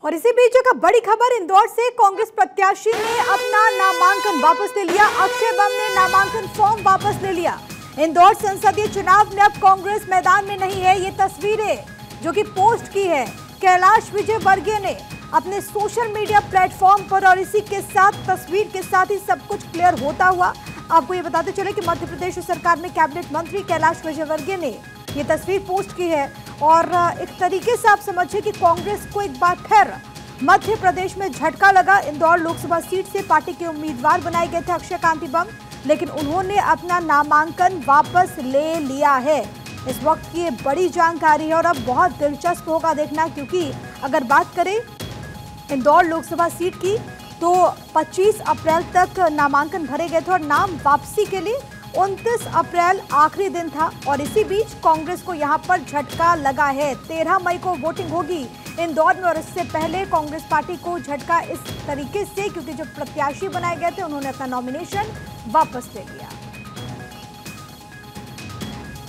और इसी बीच एक बड़ी खबर इंदौर से, कांग्रेस प्रत्याशी ने अपना नामांकन वापस ले लिया। अक्षय बम ने नामांकन फॉर्म वापस ले लिया। इंदौर संसदीय चुनाव में अब कांग्रेस मैदान में नहीं है। ये तस्वीरें जो कि पोस्ट की है कैलाश विजयवर्गीय ने अपने सोशल मीडिया प्लेटफॉर्म पर, और इसी के साथ तस्वीर के साथ ही सब कुछ क्लियर होता हुआ आपको ये बताते चले कि मध्य प्रदेश सरकार में कैबिनेट मंत्री कैलाश विजयवर्गीय ने ये तस्वीर पोस्ट की है। और एक तरीके से आप समझिए कि कांग्रेस को एक बार फिर मध्य प्रदेश में झटका लगा। इंदौर लोकसभा सीट से पार्टी के उम्मीदवार बनाए गए थे अक्षय कांति बम, लेकिन उन्होंने अपना नामांकन वापस ले लिया है। इस वक्त की ये बड़ी जानकारी है और अब बहुत दिलचस्प होगा देखना, क्योंकि अगर बात करें इंदौर लोकसभा सीट की तो 25 अप्रैल तक नामांकन भरे गए थे और नाम वापसी के लिए 29 अप्रैल आखिरी दिन था। और इसी बीच कांग्रेस को यहां पर झटका लगा है। 13 मई को वोटिंग होगी इंदौर में, और इससे पहले कांग्रेस पार्टी को झटका इस तरीके से, क्योंकि जो प्रत्याशी बनाए गए थे उन्होंने अपना नॉमिनेशन वापस ले लिया।